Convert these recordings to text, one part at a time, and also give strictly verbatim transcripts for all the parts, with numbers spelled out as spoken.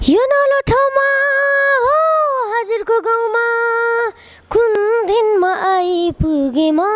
यो नौलो ठाउँमा हो हजुरको गाउँमा कुन दिनमा आइपुगे म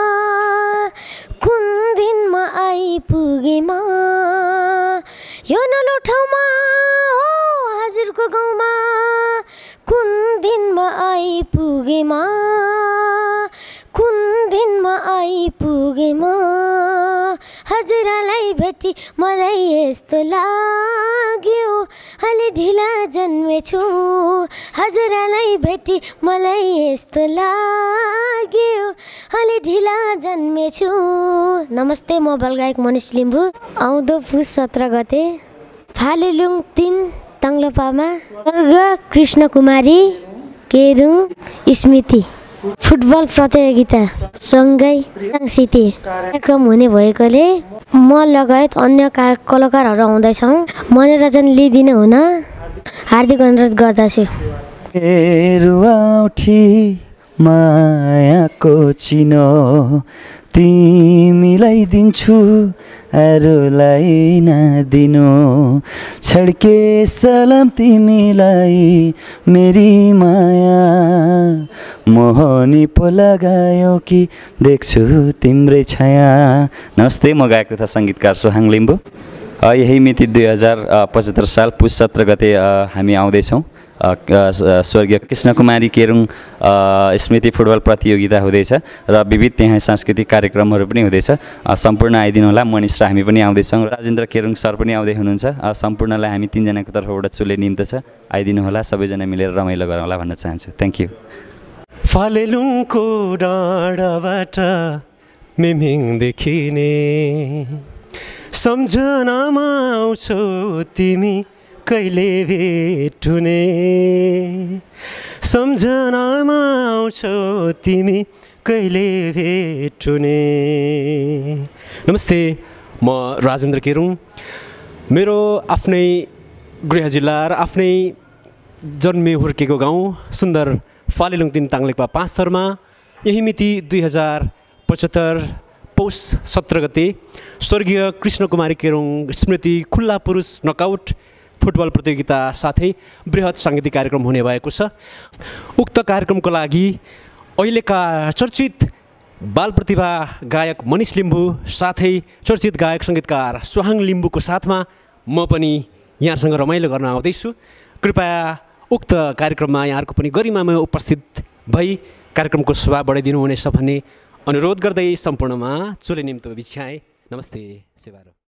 कुन दिनमा आइपुगे म यो नौलो ठाउँमा हो हजुरको गाउँमा कुन दिनमा आइपुगे म कुन दिनमा आइपुगे म हजुरलाई भेटी मलाई यस्तो लाग्यो अलि ढिला जन्मेछु हजुरलाई भेटी मलाई यस्तो लाग्यो अलि ढिला जन्मेछु। नमस्ते, म बालगायक मनिष लिम्बू। आउँदो पुस सत्र गते फालेलुङ तीन ताङ्लोपामा स्वर्ग कृष्ण कुमारी केरुङ स्मृति फुटबल प्रतियोगिता सँगै सिटी कार्यक्रम हुने भएकोले म लगायत अन्य कलाकारहरू आउँदैछौँ। मनोरञ्जन लिइदिनु हुन हार्दिक अनुरोध गर्दछु। मायाको चिनो तिमीलाई दिन्छु अरूलाई नदिनु छड्के सलाम तिमीलाई मेरी माया मोहनी पो लगायो कि देख्छु तिम्रै छाया। नमस्ते, म गायक तथा सङ्गीतकार सोहाङ लिम्बू। यही मिति दुई हजार पचहत्तर साल पुस सत्र गते हामी आउँदैछौँ। स्वर्गीय कृष्ण कुमारी केरुङ स्मृति फुटबल प्रतियोगिता हुँदैछ र विविध त्यहाँ सांस्कृतिक कार्यक्रमहरू पनि हुँदैछ। सम्पूर्ण आइदिनु होला। मनिष र हामी पनि आउँदैछौँ। राजेन्द्र केरुङ सर पनि आउँदै हुनुहुन्छ। सम्पूर्णलाई हामी तिनजनाको तर्फबाट चुले निम्त छ, आइदिनु होला। सबैजना मिलेर रमाइलो गरौँला भन्न चाहन्छु। Thank you. फालेलुङको डाँडाबाट मिमिङ देखिने सम्झनामा आउँछौ तिमी कहिले भेटुने सम्झनामा आउँछौ तिमी कहिले भेटुने। नमस्ते, म राजेन्द्र केरुङ। मेरो आफ्नै गृह जिल्ला र आफ्नै जन्मे हुर्केको गाउँ सुन्दर फालेलुङ तिन ताङ्लेपा पाँच थरमा यही मिति दुई हजार पचहत्तर पौष सत्र गते स्वर्गीय कृष्ण कुमारी केरुङ स्मृति खुल्ला पुरुष नकआउट फुटबल प्रतियोगिता साथै बृहत साङ्गीतिक कार्यक्रम हुने भएको छ। उक्त कार्यक्रमको लागि अहिलेका चर्चित बाल प्रतिभा गायक मनिष लिम्बू साथै चर्चित गायक सङ्गीतकार सोहाङ लिम्बूको साथमा म पनि यहाँसँग रमाइलो गर्न आउँदैछु। कृपया उक्त कार्यक्रममा यहाँहरूको पनि गरिमामा उपस्थित भई कार्यक्रमको शोभा बढाइदिनु हुनेछ भन्ने अनुरोध गर्दै सम्पूर्णमा चुले निम्तो बिछ्याएँ। नमस्ते, सेवारो।